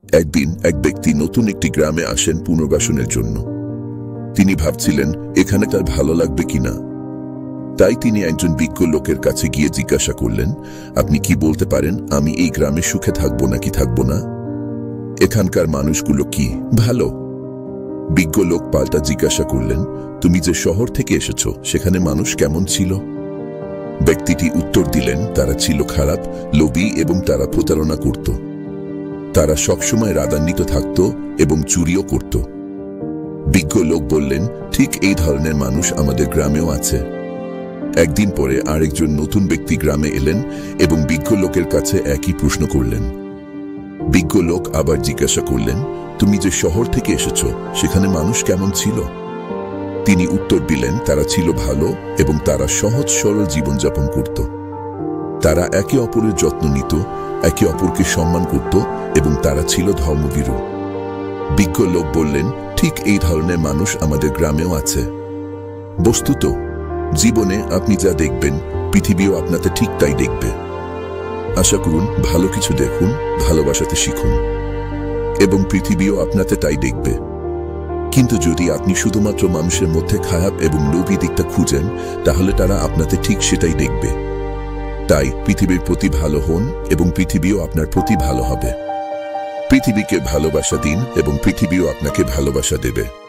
একদিন এক ব্যক্তি নতুন একটি গ্রামে আসেন পুনর্বাসনের জন্য। তিনি ভাবছিলেন এখানে তার ভালো লাগবে কিনা। তাই তিনি একজন বিজ্ঞ লোকের কাছে গিয়ে জিজ্ঞাসা করলেন, আপনি কি বলতে পারেন আমি এই গ্রামে সুখে থাকবো নাকি থাকবো না? এখানকার মানুষগুলো কি ভালো? বিজ্ঞ লোক পাল্টা জিজ্ঞাসা করলেন, তুমি যে শহর থেকে এসেছ সেখানে মানুষ কেমন ছিল? ব্যক্তিটি উত্তর দিলেন, তারা ছিল খারাপ, লোভী এবং তারা প্রতারণা করত। তারা সবসময় রাগান্বিত থাকত এবং চুরিও করত। বিজ্ঞ লোক বললেন, ঠিক এই ধরনের মানুষ আমাদের গ্রামেও আছে। একদিন পরে আরেকজন নতুন ব্যক্তি গ্রামে এলেন এবং বিজ্ঞ লোকের কাছে একই প্রশ্ন করলেন। বিজ্ঞ লোক আবার জিজ্ঞাসা করলেন, তুমি যে শহর থেকে এসেছ সেখানে মানুষ কেমন ছিল? তিনি উত্তর দিলেন, তারা ছিল ভালো এবং তারা সহজ সরল জীবনযাপন করত। তারা একে অপরের যত্ন নিত, একে অপরকে সম্মান করত এবং তারা ছিল ধর্মভীরু। বিজ্ঞ লোক বললেন, ঠিক এই ধরনের মানুষ আমাদের গ্রামেও আছে। বস্তুত জীবনে আপনি যা দেখবেন পৃথিবীও আপনাকে ঠিক তাই দেখবে। আশা করুন ভালো কিছু দেখুন, ভালোবাসাতে শিখুন এবং পৃথিবীও আপনাকে তাই দেখবে। কিন্তু যদি আপনি শুধুমাত্র মানুষের মধ্যে খারাপ এবং লোভী দিকটা খুঁজেন, তাহলে তারা আপনাকে ঠিক সেটাই দেখবে। তাই পৃথিবীর প্রতি ভালো হন এবং পৃথিবীও আপনার প্রতি ভালো হবে। পৃথিবীকে ভালোবাসা দিন এবং পৃথিবীও আপনাকে ভালোবাসা দেবে।